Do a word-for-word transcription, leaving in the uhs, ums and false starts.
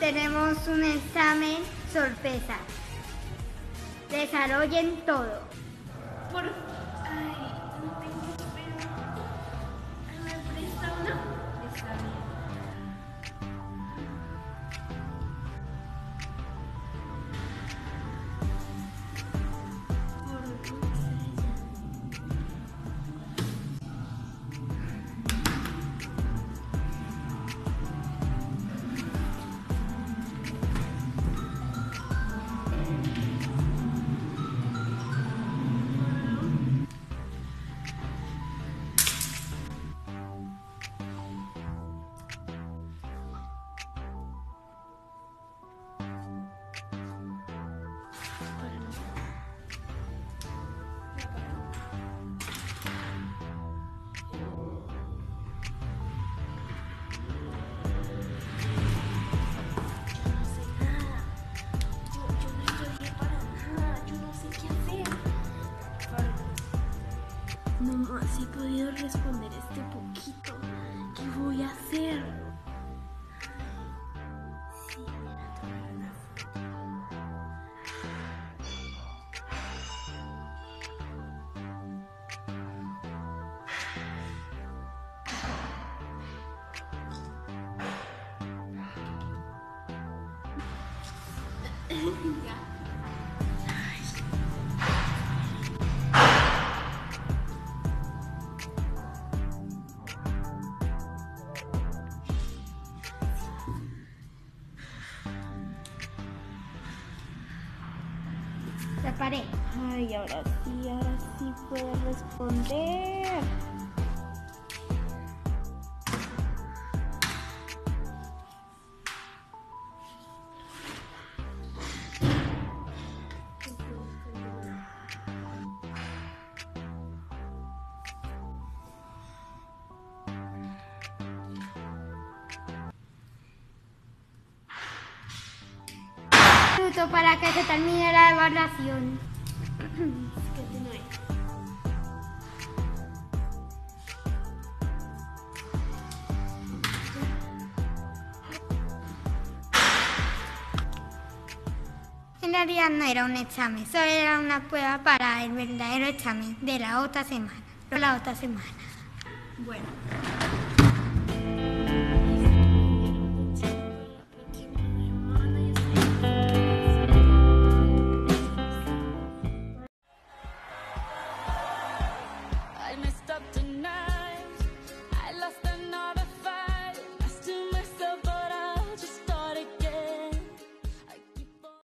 tenemos un examen sorpresa. Desarrollen todo. Por... Ay, no tengo espero. ¿Me presta uno? Está bien. Si he podido responder este poquito, ¿qué voy a hacer? Sí, mira, tomar una foto. Ya. La paré. Ay, ahora sí, ahora sí puedo responder. Para que se termine la evaluación. En realidad no era un examen, solo era una prueba para el verdadero examen de la otra semana. La otra semana. Bueno.